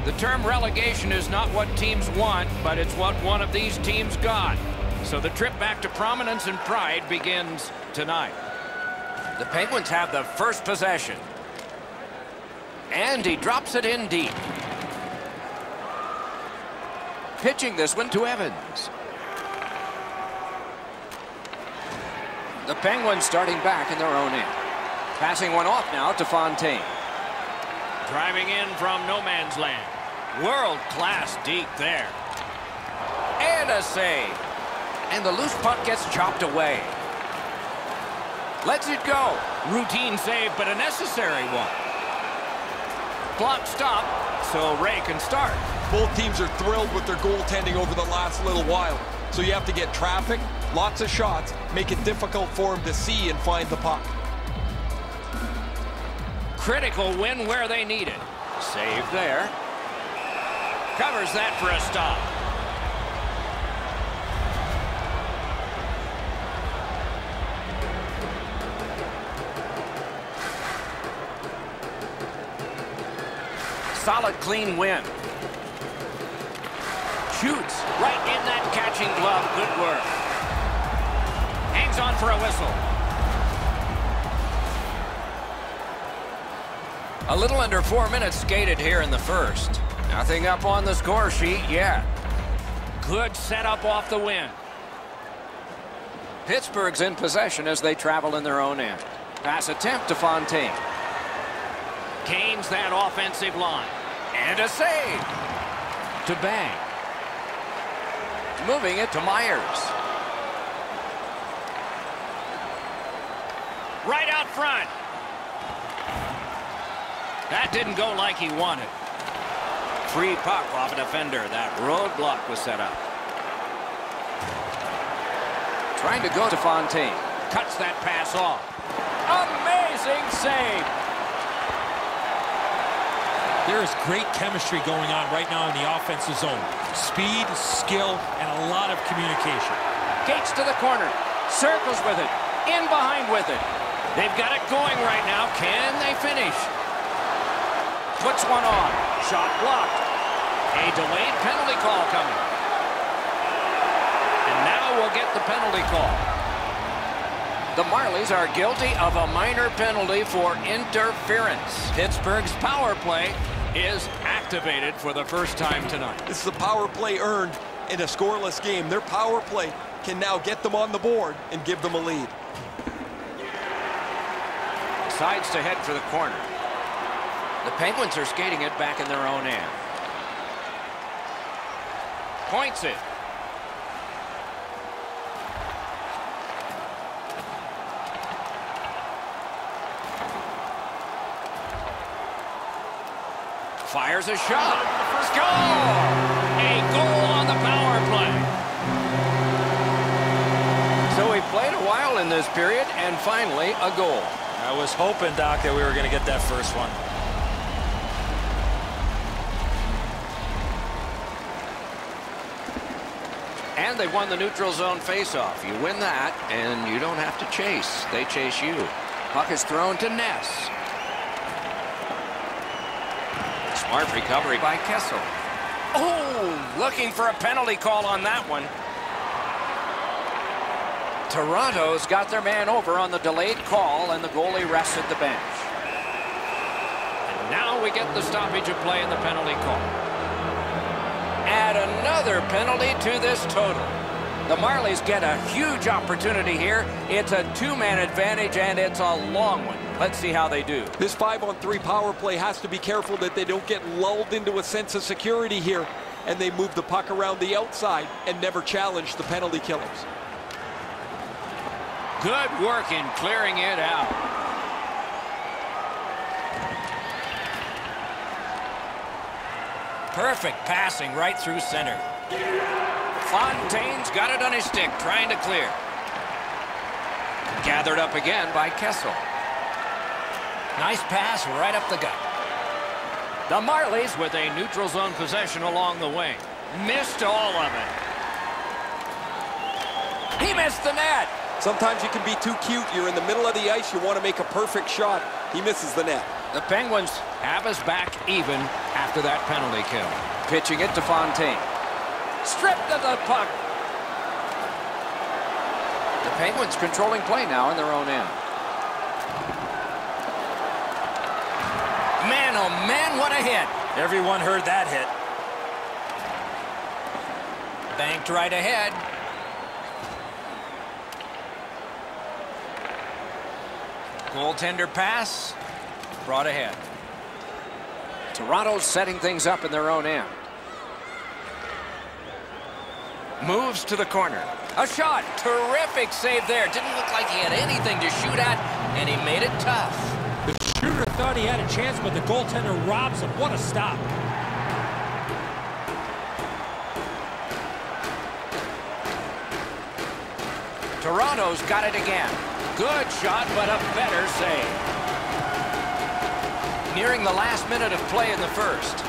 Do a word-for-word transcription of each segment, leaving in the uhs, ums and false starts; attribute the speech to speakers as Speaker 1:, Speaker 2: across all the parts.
Speaker 1: The term relegation is not what teams want, but it's what one of these teams got. So the trip back to prominence and pride begins tonight. The Penguins have the first possession. And he drops it in deep. Pitching this one to Evans. The Penguins starting back in their own end. Passing one off now to Fontaine. Driving in from no man's land. World-class deep there. And a save. And the loose puck gets chopped away. Lets it go. Routine save, but a necessary one. Clock stop, so Ray can start.
Speaker 2: Both teams are thrilled with their goaltending over the last little while. So you have to get traffic, lots of shots, make it difficult for them to see and find the puck.
Speaker 1: Critical win where they need it. Save there. Covers that for a stop. Solid, clean win. Shoots right in that catching glove. Good work. Hangs on for a whistle. A little under four minutes skated here in the first. Nothing up on the score sheet yet. Good setup off the win. Pittsburgh's in possession as they travel in their own end. Pass attempt to Fontaine. Gains that offensive line. And a save. To Bang. Moving it to Myers. Right out front. That didn't go like he wanted. Free puck off a defender. That roadblock was set up. Trying to go to Fontaine. Cuts that pass off. Amazing save.
Speaker 3: There is great chemistry going on right now in the offensive zone. Speed, skill, and a lot of communication.
Speaker 1: Gates to the corner. Circles with it. In behind with it. They've got it going right now. Can they finish? Puts one on. Shot blocked. A delayed penalty call coming. And now we'll get the penalty call. The Marlies are guilty of a minor penalty for interference. Pittsburgh's power play is activated for the first time tonight.
Speaker 2: This is a power play earned in a scoreless game. Their power play can now get them on the board and give them a lead.
Speaker 1: Sides to head for the corner. The Penguins are skating it back in their own end. Points it. Fires a shot. Score! A goal on the power play. So we played a while in this period, and finally a goal.
Speaker 3: I was hoping, Doc, that we were going to get that first one.
Speaker 1: And they won the neutral zone faceoff. You win that, and you don't have to chase. They chase you. Puck is thrown to Ness. Smart recovery by Kessel. Oh, looking for a penalty call on that one. Toronto's got their man over on the delayed call, and the goalie rests at the bench. And now we get the stoppage of play in the penalty call. Add another penalty to this total. The Marlies get a huge opportunity here. It's a two-man advantage, and it's a long one. Let's see how they do.
Speaker 2: This five-on-three power play has to be careful that they don't get lulled into a sense of security here, and they move the puck around the outside and never challenge the penalty killers.
Speaker 1: Good work in clearing it out. Perfect passing right through center. Fontaine's got it on his stick, trying to clear. Gathered up again by Kessel. Nice pass right up the gut. The Marlies with a neutral zone possession along the wing. Missed all of it. He missed the net.
Speaker 2: Sometimes you can be too cute. You're in the middle of the ice. You want to make a perfect shot. He misses the net.
Speaker 1: The Penguins have us back even after that penalty kill. Pitching it to Fontaine. Stripped of the puck. The Penguins controlling play now in their own end. Man, oh man, what a hit.
Speaker 3: Everyone heard that hit.
Speaker 1: Banked right ahead. Goaltender pass. Brought ahead. Toronto's setting things up in their own end. Moves to the corner. A shot. Terrific save there. Didn't look like he had anything to shoot at, and he made it tough.
Speaker 3: The shooter thought he had a chance, but the goaltender robs him. What a stop.
Speaker 1: Toronto's got it again. Good shot, but a better save. Nearing the last minute of play in the first.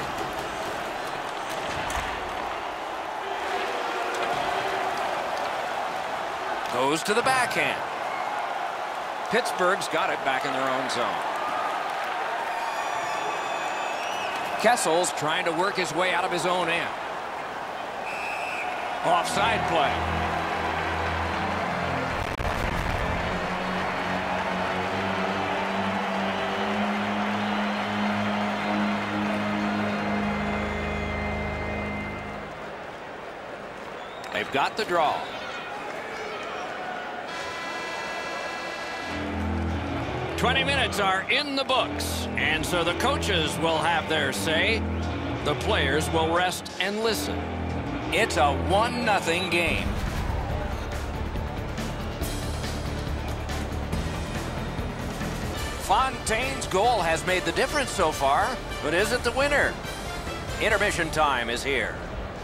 Speaker 1: Goes to the backhand. Pittsburgh's got it back in their own zone. Kessel's trying to work his way out of his own end. Offside play. They've got the draw. twenty minutes are in the books, and so the coaches will have their say. The players will rest and listen. It's a one nothing game. Fontaine's goal has made the difference so far, but is it the winner? Intermission time is here.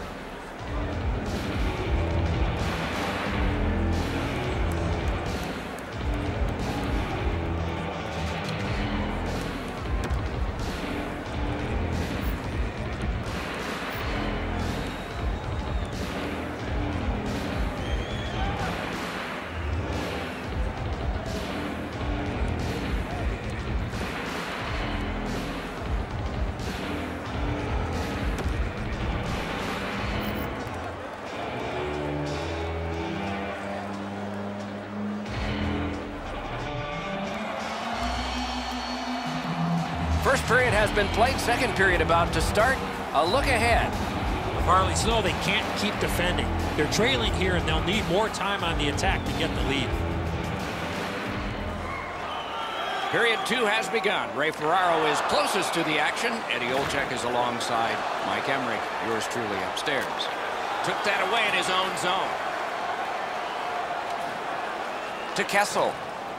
Speaker 1: First period has been played. Second period about to start. A look ahead.
Speaker 3: The Marlies know they can't keep defending. They're trailing here, and they'll need more time on the attack to get the lead.
Speaker 1: Period two has begun. Ray Ferraro is closest to the action. Eddie Olczyk is alongside Mike Emrick. Yours truly upstairs. Took that away in his own zone. To Kessel.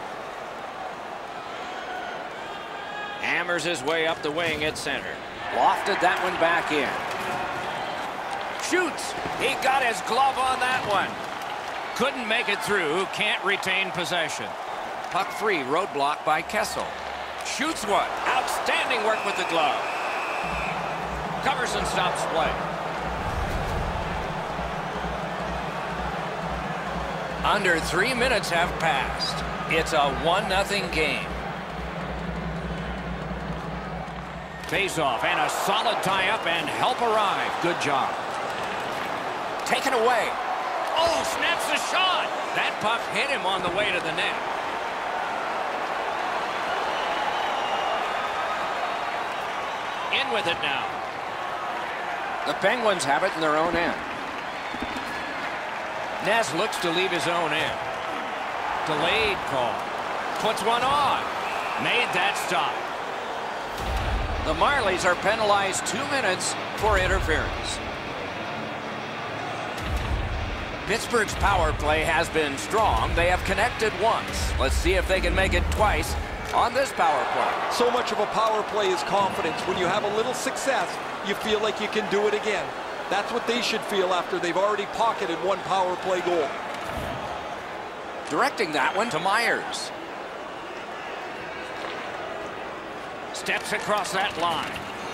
Speaker 1: Hammers his way up the wing at center. Lofted that one back in. Shoots. He got his glove on that one. Couldn't make it through. Can't retain possession. Puck free. Roadblock by Kessel. Shoots one. Outstanding work with the glove. Covers and stops play. Under three minutes have passed. It's a one nothing game. Face-off and a solid tie-up and help arrive. Good job. Taken away. Oh, snaps the shot. That puck hit him on the way to the net. In with it now. The Penguins have it in their own end. Ness looks to leave his own end. Delayed call. Puts one on. Made that stop. The Marlies are penalized two minutes for interference. Pittsburgh's power play has been strong. They have connected once. Let's see if they can make it twice on this power play.
Speaker 2: So much of a power play is confidence. When you have a little success, you feel like you can do it again. That's what they should feel after they've already pocketed one power play goal.
Speaker 1: Directing that one to Myers. Steps across that line.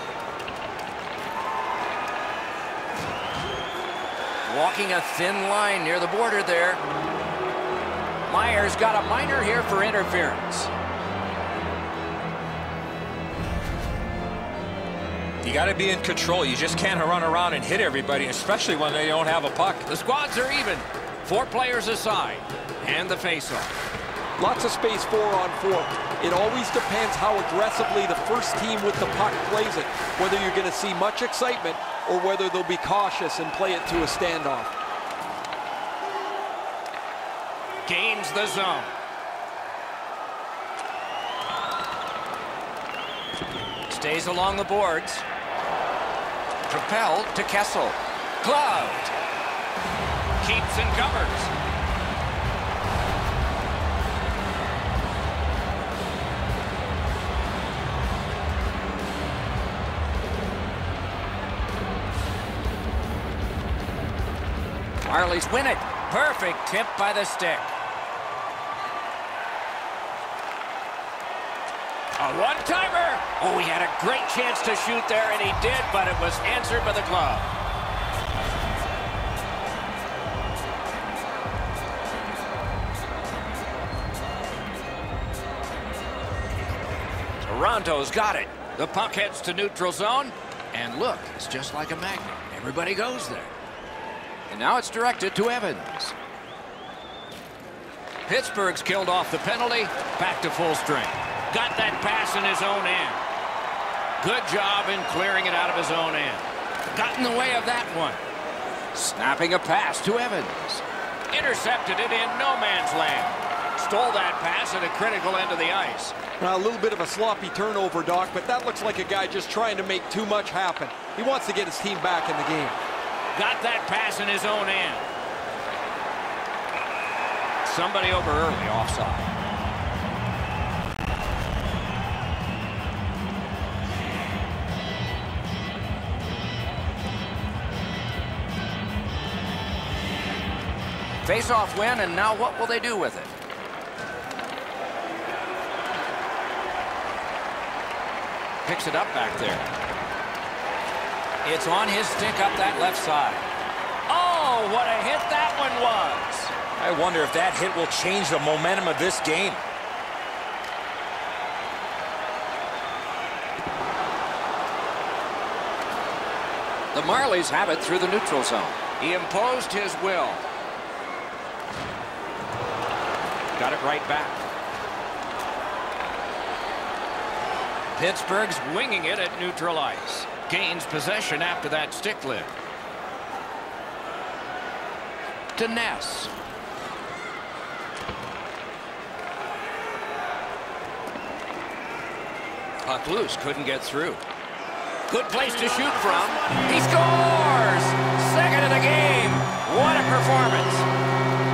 Speaker 1: Walking a thin line near the border there. Myers got a minor here for interference.
Speaker 4: You got to be in control. You just can't run around and hit everybody, especially when they don't have a puck.
Speaker 1: The squads are even. Four players aside. And the faceoff.
Speaker 2: Lots of space four on four. It always depends how aggressively the first team with the puck plays it, whether you're going to see much excitement or whether they'll be cautious and play it to a standoff.
Speaker 1: Gains the zone. Stays along the boards. Propelled to Kessel. Gloved. Keeps and covers. Marlies win it. Perfect tip by the stick. A one-timer. Oh, he had a great chance to shoot there, and he did, but it was answered by the glove. Toronto's got it. The puck heads to neutral zone, and look, it's just like a magnet. Everybody goes there. And now it's directed to Evans. Pittsburgh's killed off the penalty. Back to full strength. Got that pass in his own end. Good job in clearing it out of his own end. Got in the way of that one. Snapping a pass to Evans. Intercepted it in no man's land. Stole that pass at a critical end of the ice.
Speaker 2: Now, a little bit of a sloppy turnover, Doc, but that looks like a guy just trying to make too much happen. He wants to get his team back in the game.
Speaker 1: Got that pass in his own end. Somebody over early, offside. Face-off win, and now what will they do with it? Picks it up back there. It's on his stick up that left side. Oh, what a hit that one was.
Speaker 4: I wonder if that hit will change the momentum of this game.
Speaker 1: The Marlies have it through the neutral zone. He imposed his will. Got it right back. Pittsburgh's winging it at neutral ice. Gains possession after that stick lift. To Ness. Puck loose, couldn't get through. Good place to shoot from. He scores! Second of the game. What a performance.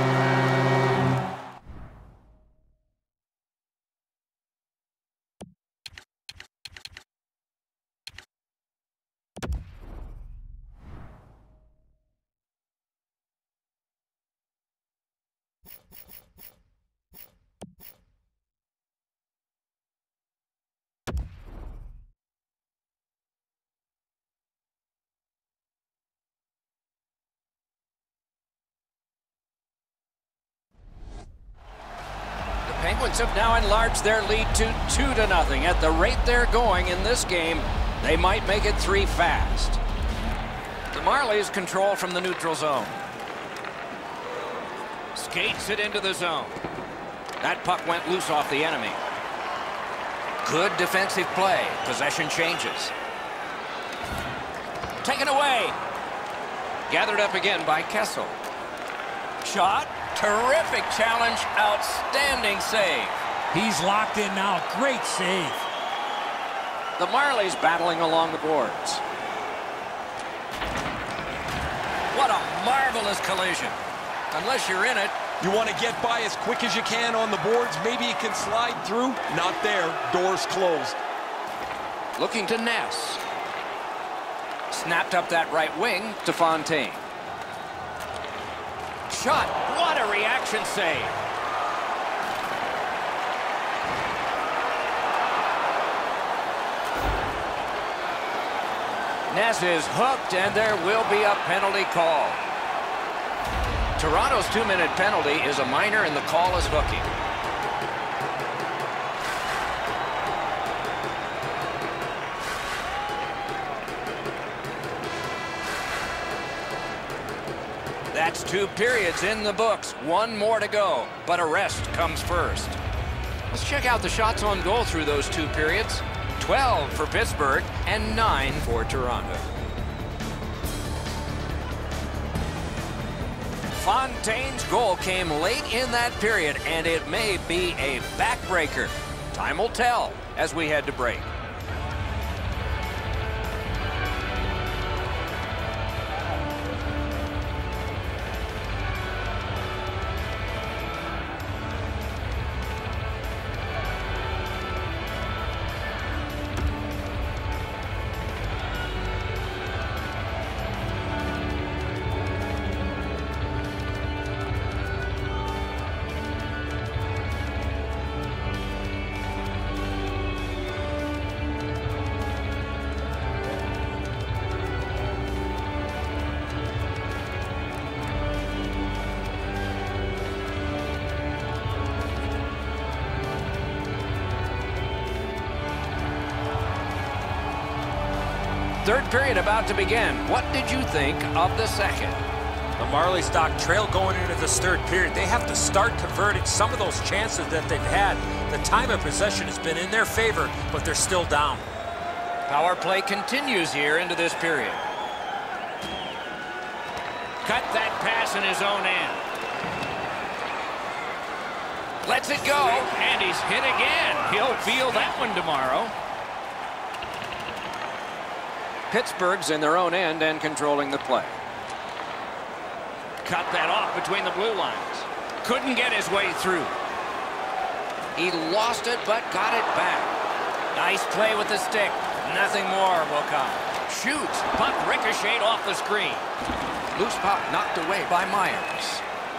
Speaker 1: Penguins have now enlarged their lead to two to nothing. At the rate they're going in this game, they might make it three fast. The Marlies control from the neutral zone. Skates it into the zone. That puck went loose off the enemy. Good defensive play. Possession changes. Taken away. Gathered up again by Kessel. Shot. Terrific challenge. Outstanding save.
Speaker 3: He's locked in now. Great save.
Speaker 1: The Marlies battling along the boards. What a marvelous collision. Unless you're in it.
Speaker 2: You want to get by as quick as you can on the boards. Maybe you can slide through. Not there. Doors closed.
Speaker 1: Looking to Ness. Snapped up that right wing to Fontaine. Shot. What a reaction save. Ness is hooked, and there will be a penalty call. Toronto's two-minute penalty is a minor, and the call is hooking. That's two periods in the books. One more to go, but a rest comes first. Let's check out the shots on goal through those two periods. twelve for Pittsburgh and nine for Toronto. Fontaine's goal came late in that period, and it may be a backbreaker. Time will tell as we head to break. Third period about to begin. What did you think of the second?
Speaker 4: The Marley Stock trail going into this third period. They have to start converting some of those chances that they've had. The time of possession has been in their favor, but they're still down.
Speaker 1: Power play continues here into this period. Cut that pass in his own end. Lets it go, and he's hit again. He'll feel that one tomorrow. Pittsburgh's in their own end and controlling the play. Cut that off between the blue lines. Couldn't get his way through. He lost it, but got it back. Nice play with the stick. Nothing more will come. Shoots. Puck ricocheted off the screen. Loose puck knocked away by Myers.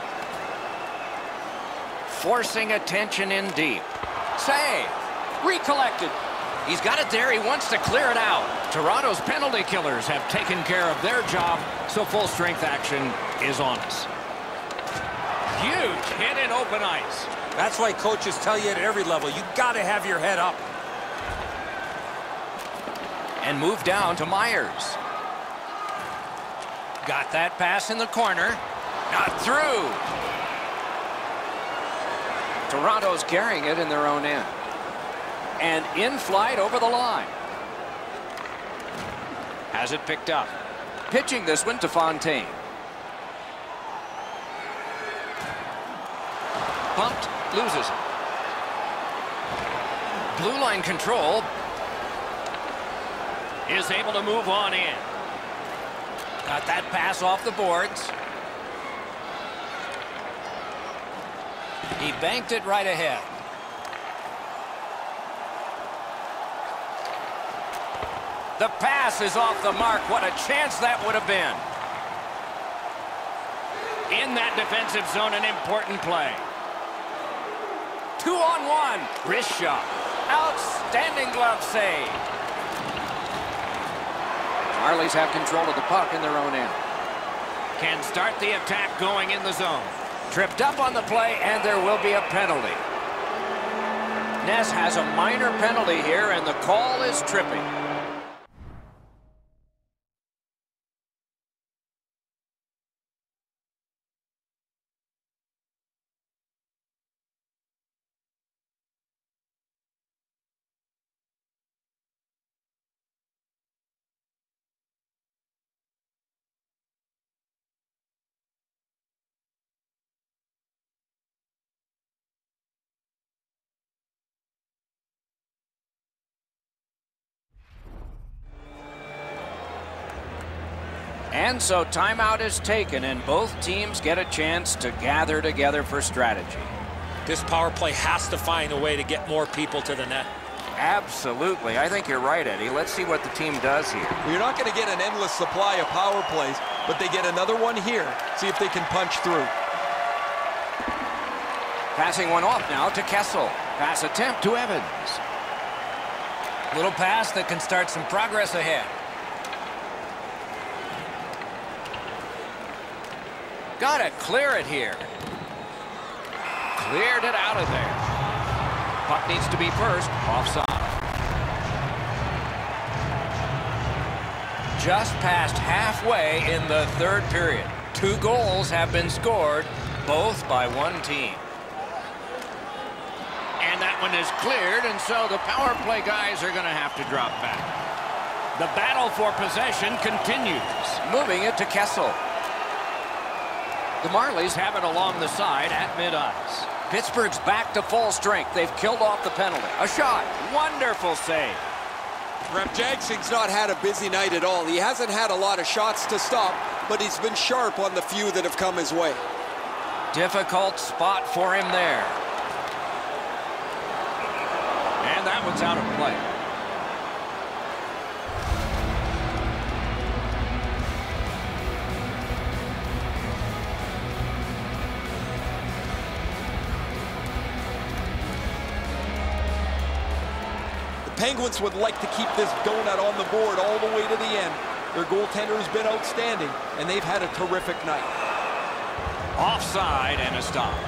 Speaker 1: Forcing attention in deep. Save. Recollected. He's got it there. He wants to clear it out. Toronto's penalty killers have taken care of their job, so full strength action is on us. Huge hit in open ice.
Speaker 4: That's why coaches tell you at every level, you got to have your head up.
Speaker 1: And move down to Myers. Got that pass in the corner. Not through. Toronto's carrying it in their own end. And in flight over the line. Has it picked up. Pitching this one to Fontaine. Bumped, loses it. Blue line control. Is able to move on in. Got that pass off the boards. He banked it right ahead. The pass is off the mark. What a chance that would have been. In that defensive zone, an important play. Two on one. Wrist shot. Outstanding glove save. Marlies have control of the puck in their own end. Can start the attack going in the zone. Tripped up on the play, and there will be a penalty. Ness has a minor penalty here, and the call is tripping. And so timeout is taken, and both teams get a chance to gather together for strategy.
Speaker 4: This power play has to find a way to get more people to the net.
Speaker 1: Absolutely. I think you're right, Eddie. Let's see what the team does here.
Speaker 2: Well, you're not going to get an endless supply of power plays, but they get another one here. See if they can punch through.
Speaker 1: Passing one off now to Kessel. Pass attempt to Evans. Little pass that can start some progress ahead. Got to clear it here. Cleared it out of there. Puck needs to be first. Offside. Just past halfway in the third period. Two goals have been scored, both by one team. And that one is cleared, and so the power play guys are going to have to drop back. The battle for possession continues. Moving it to Kessel. The Marlies have it along the side at mid-ice. Pittsburgh's back to full strength. They've killed off the penalty. A shot. Wonderful save.
Speaker 2: Rep Jagsing's not had a busy night at all. He hasn't had a lot of shots to stop, but he's been sharp on the few that have come his way.
Speaker 1: Difficult spot for him there. And that one's out of play.
Speaker 2: Penguins would like to keep this donut on the board all the way to the end. Their goaltender has been outstanding, and they've had a terrific night.
Speaker 1: Offside and a stop.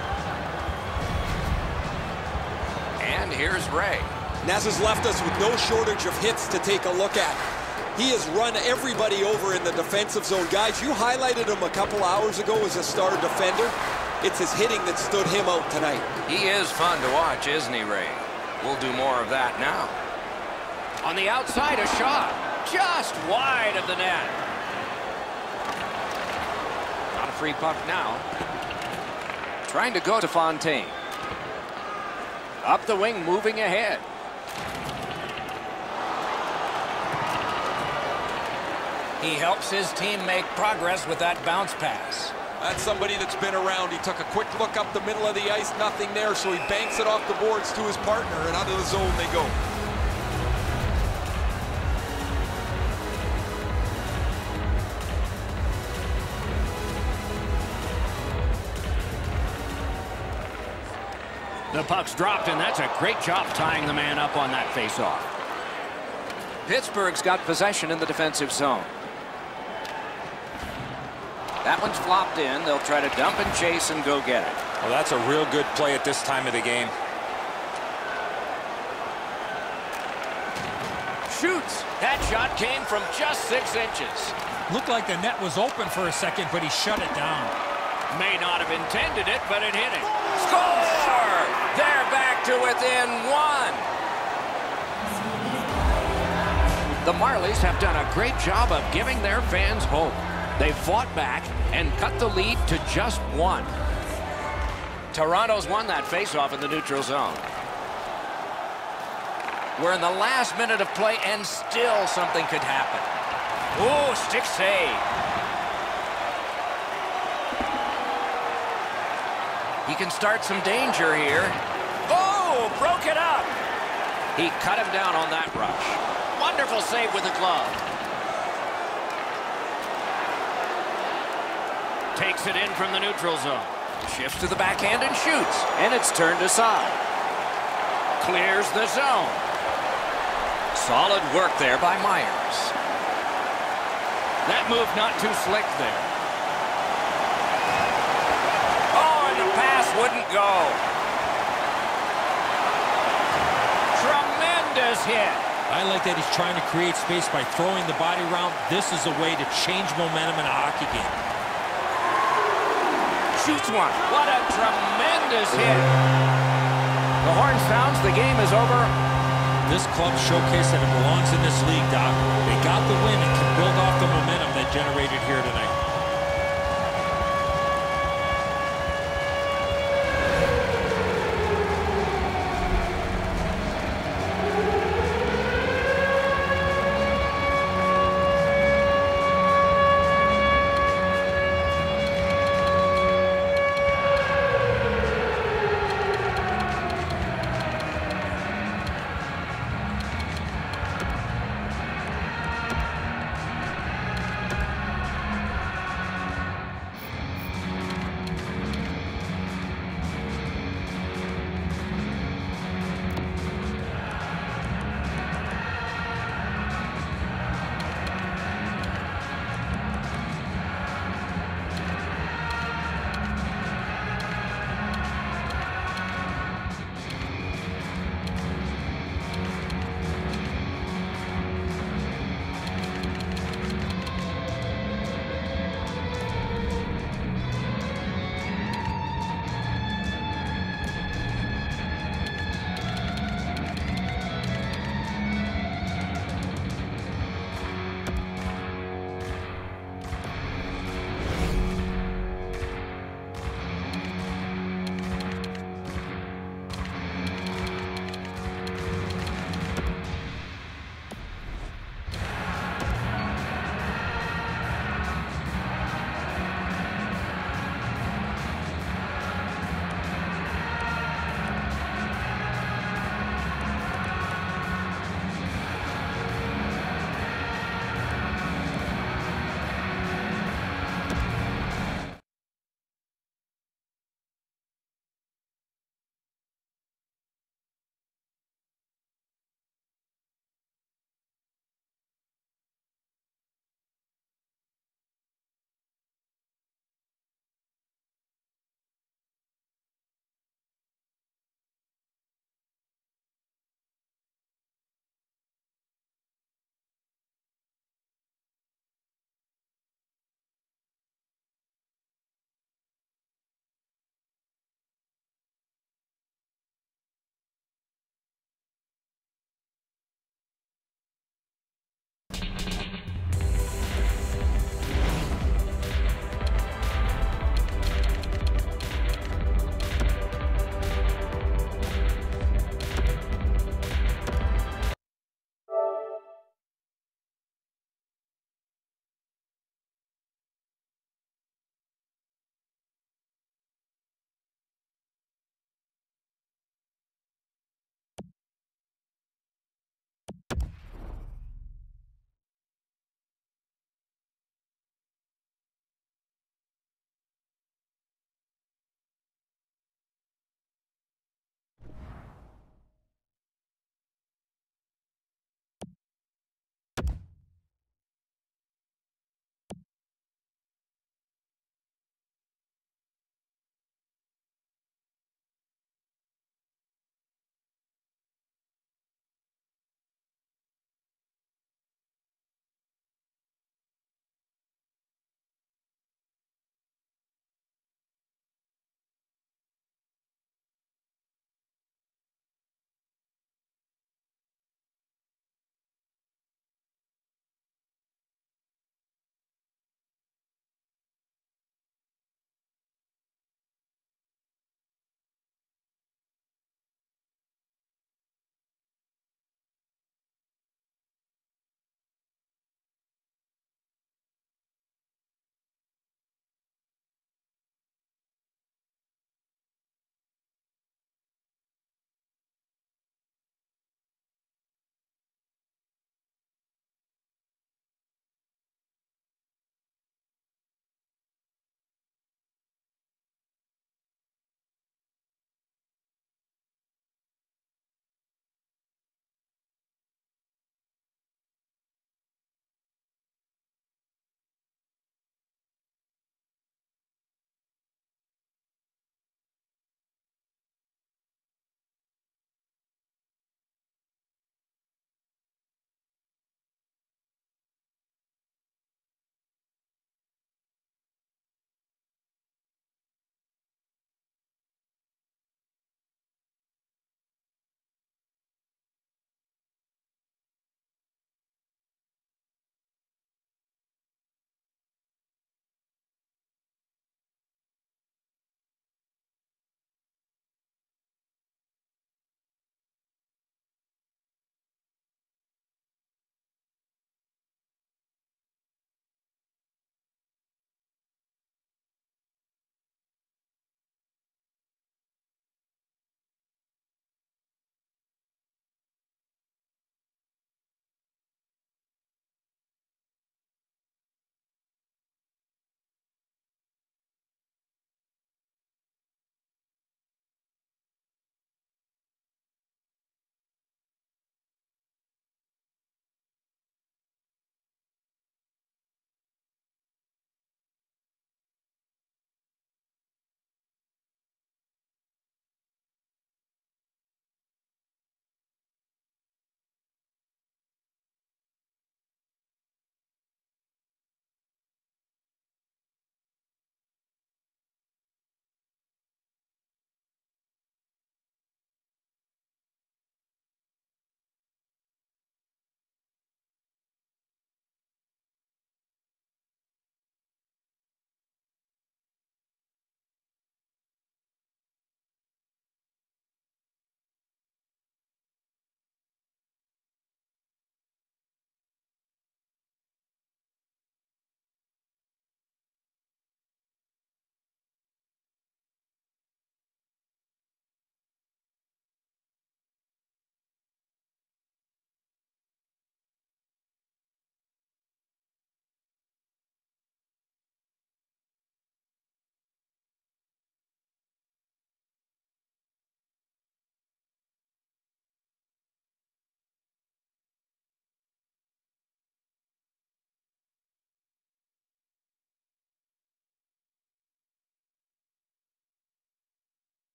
Speaker 1: And here's Ray.
Speaker 2: Naz has left us with no shortage of hits to take a look at. He has run everybody over in the defensive zone. Guys, you highlighted him a couple hours ago as a star defender. It's his hitting that stood him out tonight.
Speaker 1: He is fun to watch, isn't he, Ray? We'll do more of that now. On the outside, a shot. Just wide of the net. Not a free puck now. Trying to go to Fontaine. Up the wing, moving ahead. He helps his team make progress with that bounce pass.
Speaker 2: That's somebody that's been around. He took a quick look up the middle of the ice, nothing there, so he banks it off the boards to his partner, and out of the zone they go.
Speaker 1: The puck's dropped, and that's a great job tying the man up on that faceoff. Pittsburgh's got possession in the defensive zone. That one's flopped in. They'll try to dump and chase and go get it.
Speaker 4: Well, that's a real good play at this time of the game.
Speaker 1: Shoots. That shot came from just six inches.
Speaker 3: Looked like the net was open for a second, but he shut it down.
Speaker 1: May not have intended it, but it hit him. Score! They're back to within one. The Marlies have done a great job of giving their fans hope. They fought back and cut the lead to just one. Toronto's won that faceoff in the neutral zone. We're in the last minute of play, and still something could happen. Oh, stick save. He can start some danger here. Oh, broke it up. He cut him down on that rush. Wonderful save with the glove. Takes it in from the neutral zone. Shifts to the backhand and shoots. And it's turned aside. Clears the zone. Solid work there by Myers. That move not too slick there. Oh, and the pass wouldn't go. Tremendous hit.
Speaker 3: I like that he's trying to create space by throwing the body around. This is a way to change momentum in a hockey game.
Speaker 1: Shoots one. What a tremendous hit. The horn sounds. The game is over.
Speaker 3: This club showcased that it belongs in this league, Doc. They got the win and can build off the momentum that generated here tonight.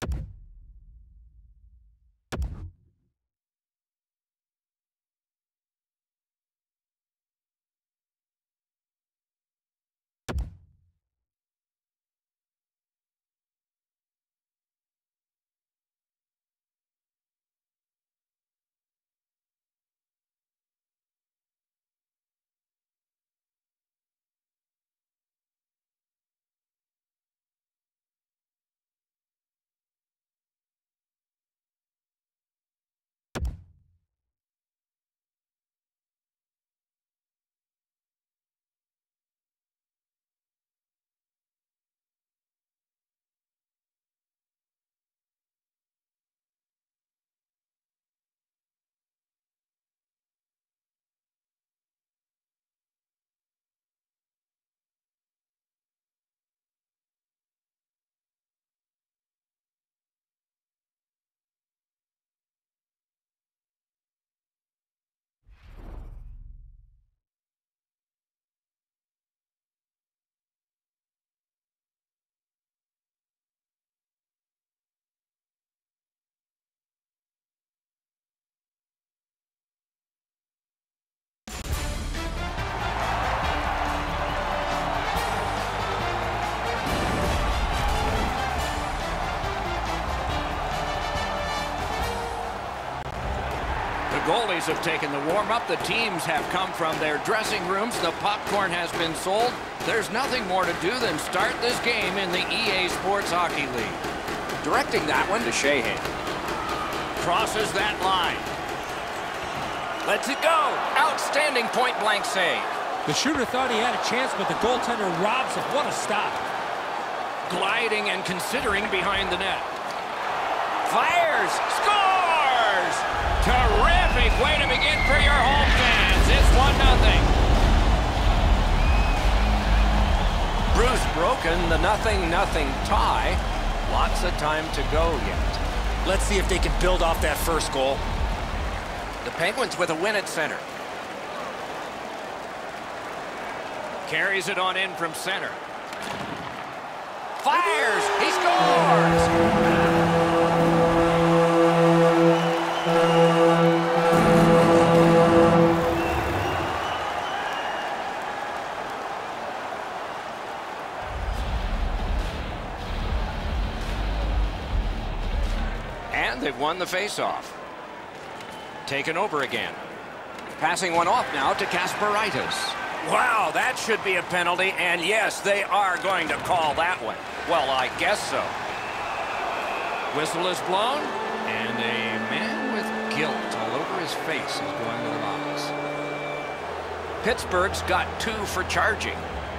Speaker 1: Goalies have taken the warm-up. The teams have come from their dressing rooms. The popcorn has been sold. There's nothing more to do than start this game in the E A Sports Hockey League. Directing that one to Sheahan. Crosses that line. Lets it go. Outstanding point-blank save.
Speaker 3: The shooter thought he had a chance, but the goaltender robs him. What a stop.
Speaker 1: Gliding and considering behind the net. Fires. Scores! Terrific way to begin for your home fans. It's one nothing. Bruce broken the nothing nothing tie. Lots of time to go yet.
Speaker 4: Let's see if they can build off that first goal.
Speaker 1: The Penguins with a win at center. Carries it on in from center. Fires! He scores! They've won the face-off. Taken over again. Passing one off now to Kasparaitis. Wow, that should be a penalty, and yes, they are going to call that one. Well, I guess so. Whistle is blown, and a man with guilt all over his face is going to the box. Pittsburgh's got two for charging.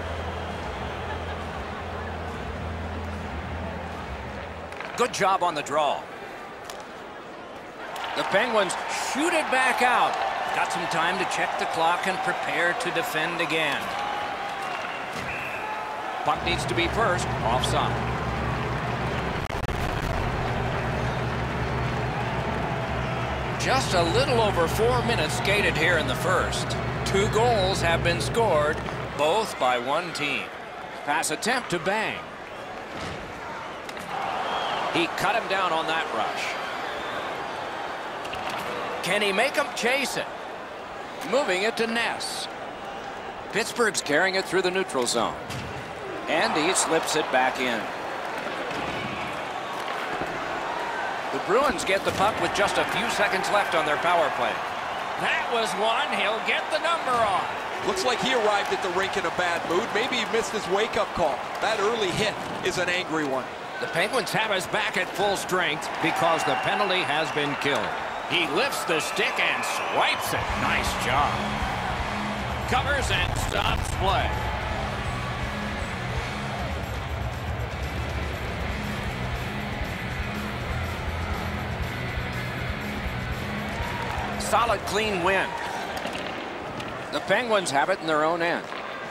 Speaker 1: Good job on the draw. The Penguins shoot it back out. Got some time to check the clock and prepare to defend again. Puck needs to be first. Offside. Just a little over four minutes skated here in the first. Two goals have been scored, both by one team. Pass attempt to Bang. He cut him down on that rush. Can he make him chase it? Moving it to Ness. Pittsburgh's carrying it through the neutral zone. And he slips it back in. The Bruins get the puck with just a few seconds left on their power play. That was one. He'll get the number on.
Speaker 2: Looks like he arrived at the rink in a bad mood. Maybe he missed his wake-up call. That early hit is an angry one.
Speaker 1: The Penguins have us back at full strength because the penalty has been killed. He lifts the stick and swipes it. Nice job. Covers and stops play. Solid, clean win. The Penguins have it in their own end.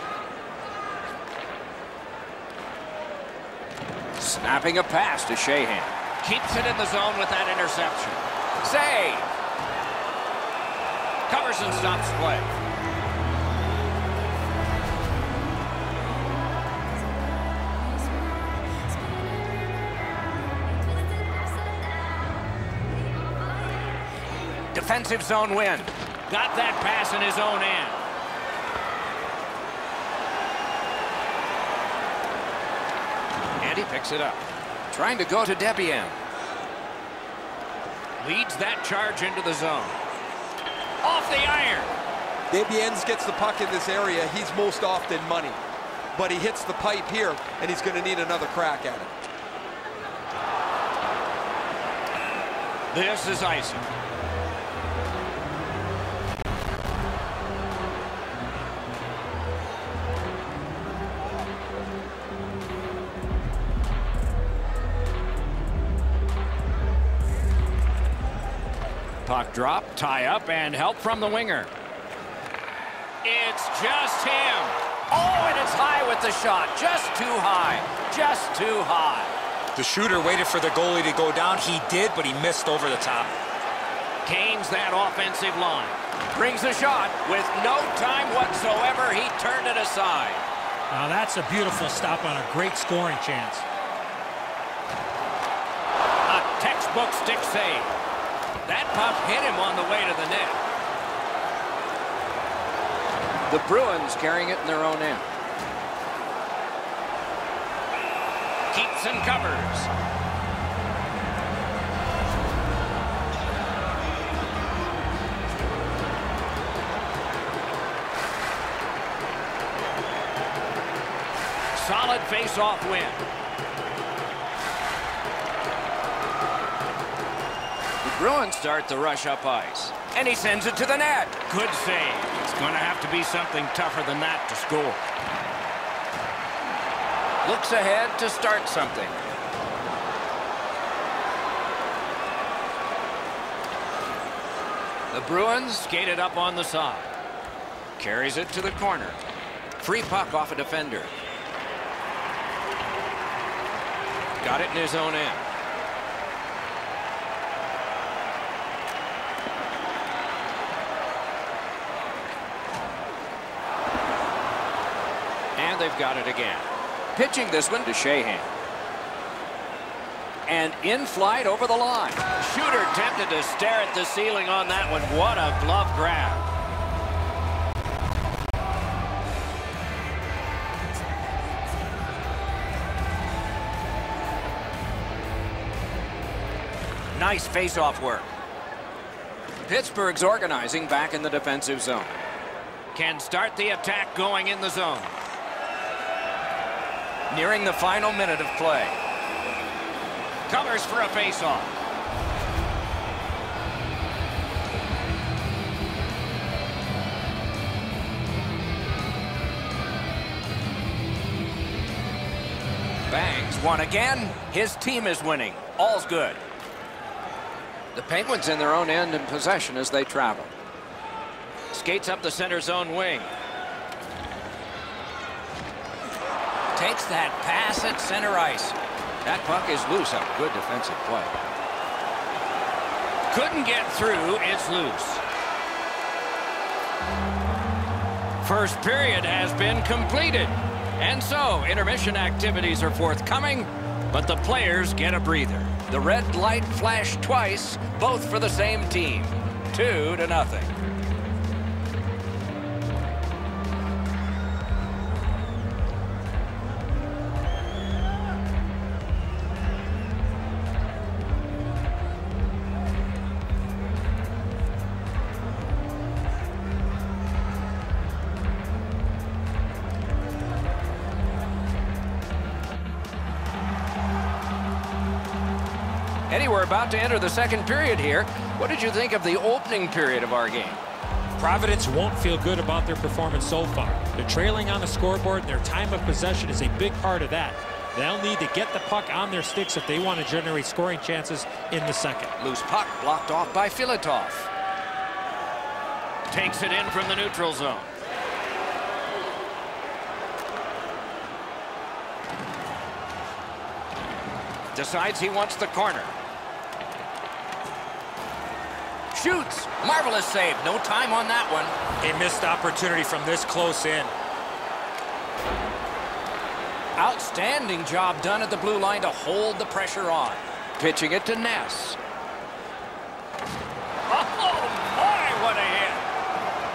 Speaker 1: Snapping a pass to Sheahan. Keeps it in the zone with that interception. Save. Covers and stops play. defensive zone win. Got that pass in his own end. And he picks it up. Trying to go to Debian. Leads that charge into the zone. Off the iron.
Speaker 2: Debiens gets the puck in this area. He's most often money. But he hits the pipe here, and he's going to need another crack at it.
Speaker 1: This is icing. Puck drop, tie up, and help from the winger. It's just him. Oh, and it's high with the shot. Just too high. Just too high.
Speaker 4: The shooter waited for the goalie to go down. He did, but he missed over the top.
Speaker 1: Canes that offensive line. Brings the shot. With no time whatsoever, he turned it aside.
Speaker 3: Now that's a beautiful stop on a great scoring chance.
Speaker 1: A textbook stick save. That puck hit him on the way to the net. The Bruins carrying it in their own end. Keeps and covers. Solid face-off win. Bruins start the rush up ice. And he sends it to the net. Good save. It's going to have to be something tougher than that to score. Looks ahead to start something. The Bruins skated up on the side. Carries it to the corner. Free puck off a defender. Got it in his own end. And they've got it again. Pitching this one to Sheahan. And in flight over the line. Shooter tempted to stare at the ceiling on that one. What a glove grab. Nice face-off work. Pittsburgh's organizing back in the defensive zone. Can start the attack going in the zone. Nearing the final minute of play. Covers for a face-off. Bangs won again. His team is winning. All's good. The Penguins in their own end in possession as they travel. Skates up the center zone wing. Takes that pass at center ice. That puck is loose up. Good defensive play. Couldn't get through. It's loose. First period has been completed. And so intermission activities are forthcoming, but the players get a breather. The red light flashed twice, both for the same team. Two to nothing. Eddie, we're about to enter the second period here. What did you think of the opening period of our game?
Speaker 3: Providence won't feel good about their performance so far. They're trailing on the scoreboard. Their time of possession is a big part of that. They'll need to get the puck on their sticks if they want to generate scoring chances in the second.
Speaker 1: Loose puck blocked off by Filatov. Takes it in from the neutral zone. Decides he wants the corner. Shoots. Marvelous save. No time on that one.
Speaker 4: A missed opportunity from this close in.
Speaker 1: Outstanding job done at the blue line to hold the pressure on. Pitching it to Ness. Oh,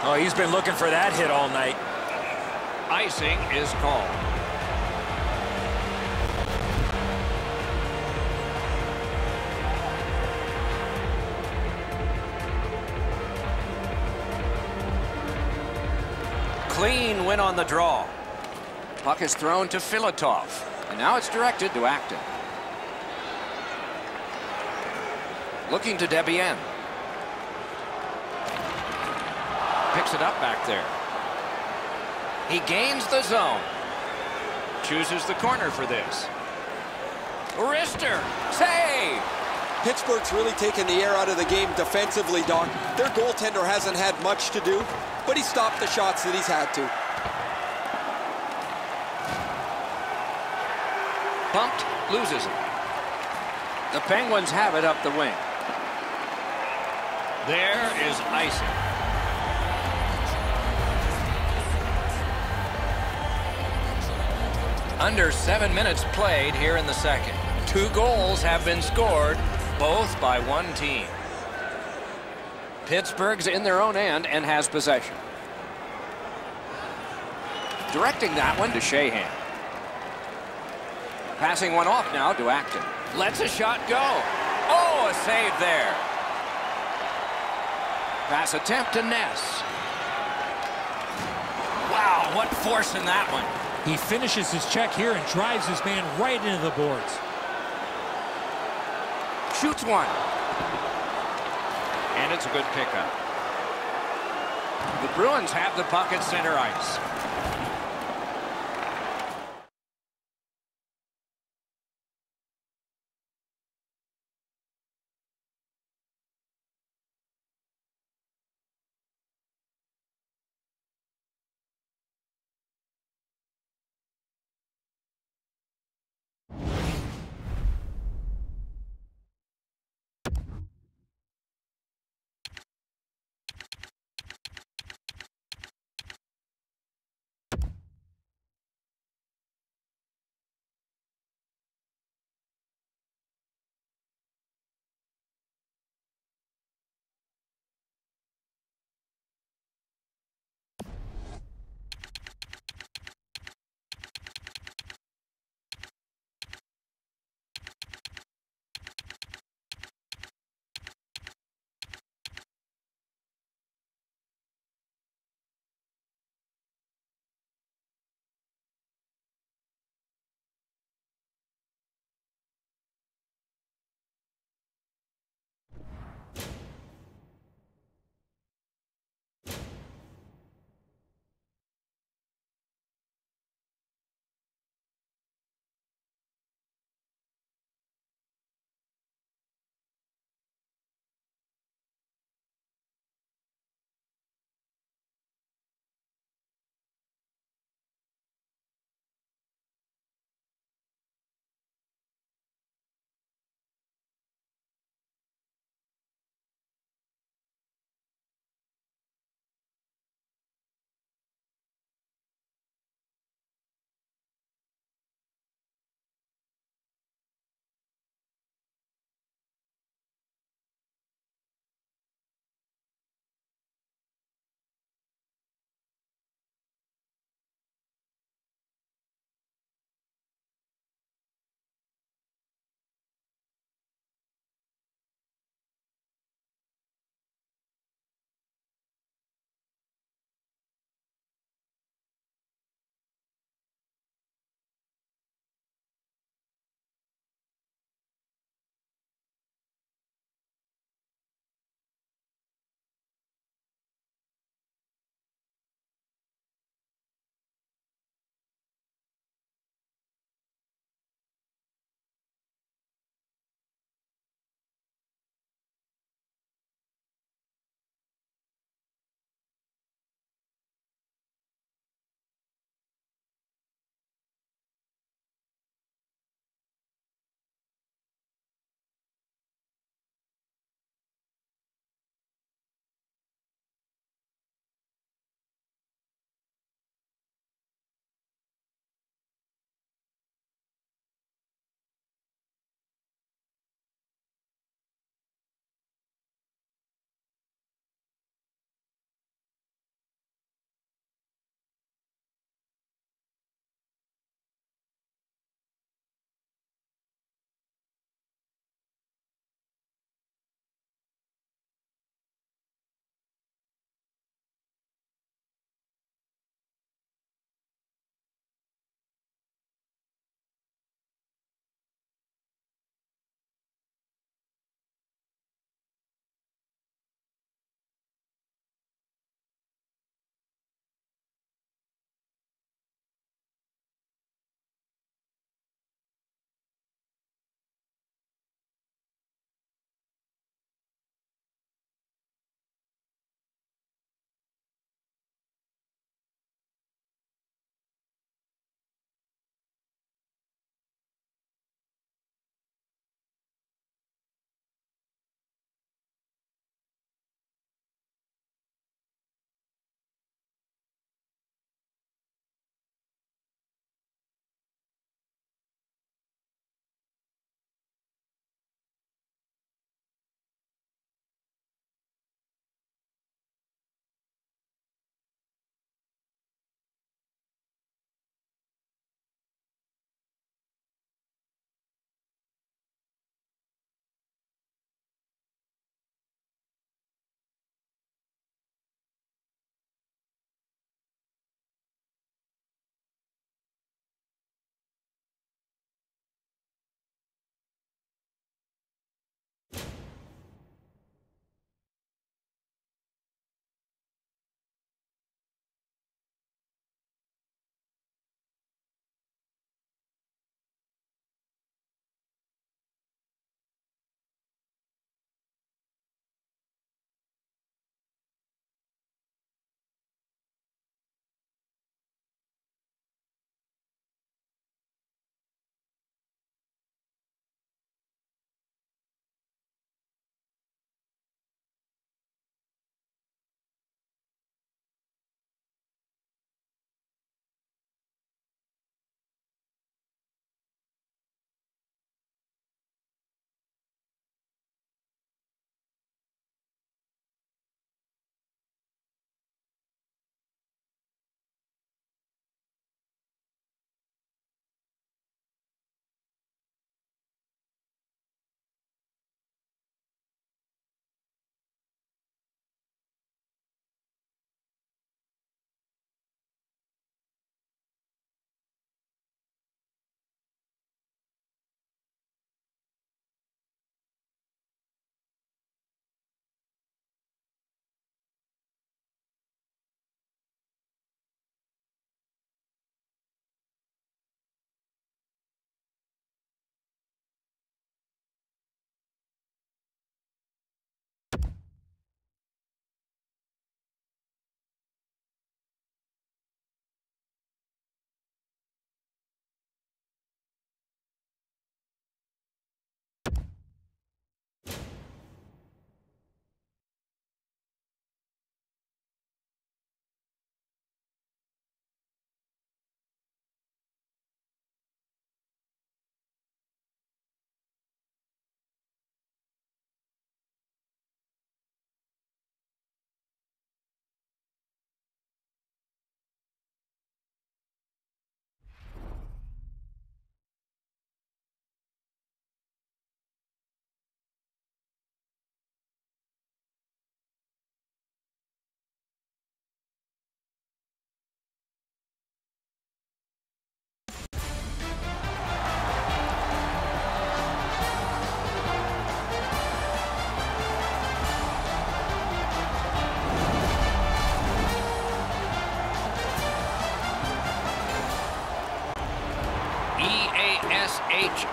Speaker 4: Oh, he's been looking for that hit all night.
Speaker 1: Icing is called. Clean win on the draw. Puck is thrown to Filatov. And now it's directed to Acton. Looking to Debian. Picks it up back there. He gains the zone. Chooses the corner for this. Wrister. Save.
Speaker 2: Pittsburgh's really taken the air out of the game defensively, Doc. Their goaltender hasn't had much to do, but he stopped the shots that he's had to.
Speaker 1: Bumped, loses it. The Penguins have it up the wing. There is icing. Under seven minutes played here in the second. Two goals have been scored, both by one team. Pittsburgh's in their own end and has possession. Directing that one to Sheahan. Passing one off now to Acton. Lets a shot go. Oh, a save there. Pass attempt to Ness. Wow, what force in that one.
Speaker 3: He finishes his check here and drives his man right into the boards.
Speaker 1: Shoots one. And it's a good pickup. The Bruins have the puck at center ice.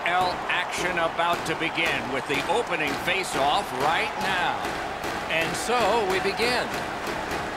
Speaker 1: L action about to begin with the opening face-off right now. And so we begin.